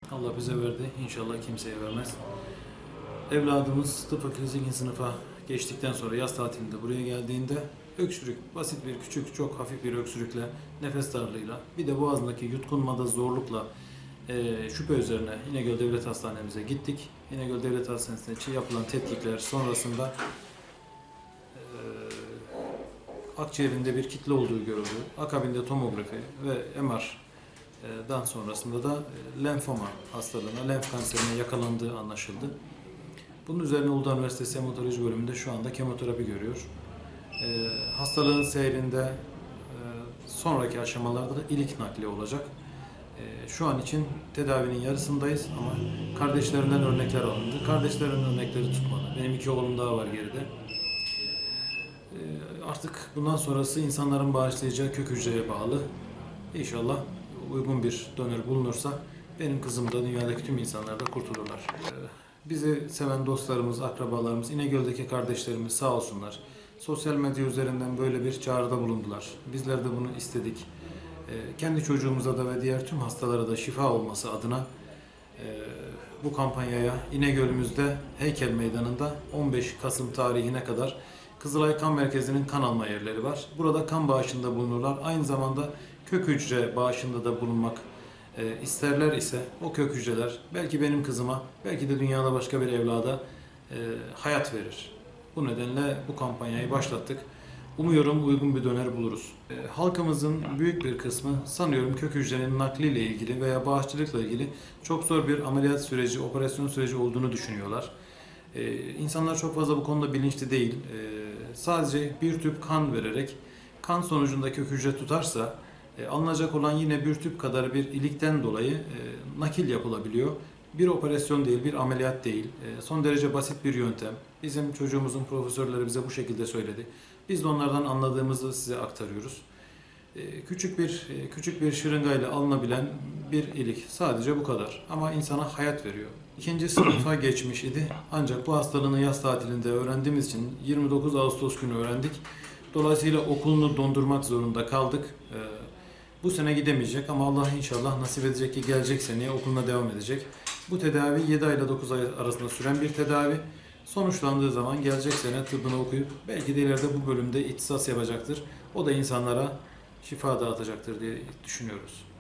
Allah bize verdi, inşallah kimseye vermez. Evladımız tıp fakültesi 2. sınıfa geçtikten sonra yaz tatilinde buraya geldiğinde öksürük, basit bir küçük, çok hafif bir öksürükle, nefes darlığıyla, bir de boğazındaki yutkunmada zorlukla şüphe üzerine İnegöl Devlet Hastanemize gittik. İnegöl Devlet Hastanesi'nde yapılan tetkikler sonrasında akciğerinde bir kitle olduğu görüldü. Akabinde tomografi ve MR'dan sonrasında da lenfoma hastalığına, lenf kanserine yakalandığı anlaşıldı. Bunun üzerine Uludağ Üniversitesi Hematoloji Bölümünde şu anda kemoterapi görüyor. Hastalığın seyrinde sonraki aşamalarda da ilik nakli olacak. Şu an için tedavinin yarısındayız ama kardeşlerinden örnekler alındı. Kardeşlerinin örnekleri tutmadı. Benim 2 oğlum daha var geride. Artık bundan sonrası insanların bağışlayacağı kök hücreye bağlı. İnşallah uygun bir donör bulunursa benim kızım da dünyadaki tüm insanlar da kurtulurlar. Bizi seven dostlarımız, akrabalarımız, İnegöl'deki kardeşlerimiz sağ olsunlar. Sosyal medya üzerinden böyle bir çağrıda bulundular. Bizler de bunu istedik. Kendi çocuğumuza da ve diğer tüm hastalara da şifa olması adına bu kampanyaya İnegöl'ümüzde Heykel Meydanı'nda 15 Kasım tarihine kadar Kızılay Kan Merkezi'nin kan alma yerleri var. Burada kan bağışında bulunurlar. Aynı zamanda kök hücre bağışında da bulunmak isterler ise o kök hücreler belki benim kızıma, belki de dünyada başka bir evlada hayat verir. Bu nedenle bu kampanyayı başlattık. Umuyorum uygun bir donör buluruz. Halkımızın büyük bir kısmı sanıyorum kök hücrenin nakliyle ilgili veya bağışçılıkla ilgili çok zor bir ameliyat süreci, operasyon süreci olduğunu düşünüyorlar. İnsanlar çok fazla bu konuda bilinçli değil. Sadece bir tüp kan vererek kan sonucunda kök hücre tutarsa alınacak olan yine bir tüp kadar bir ilikten dolayı nakil yapılabiliyor. Bir operasyon değil, bir ameliyat değil. Son derece basit bir yöntem. Bizim çocuğumuzun profesörleri bize bu şekilde söyledi. Biz de onlardan anladığımızı size aktarıyoruz. Küçük bir şırıngayla alınabilen bir ilik. Sadece bu kadar. Ama insana hayat veriyor. 2. sınıfa geçmiş idi. Ancak bu hastalığını yaz tatilinde öğrendiğimiz için 29 Ağustos günü öğrendik. Dolayısıyla okulunu dondurmak zorunda kaldık. Bu sene gidemeyecek ama Allah inşallah nasip edecek ki gelecek seneye okuluna devam edecek. Bu tedavi 7 ay ile 9 ay arasında süren bir tedavi. Sonuçlandığı zaman gelecek sene tıbbını okuyup belki de ileride bu bölümde ihtisas yapacaktır. O da insanlara şifa dağıtacaktır diye düşünüyoruz.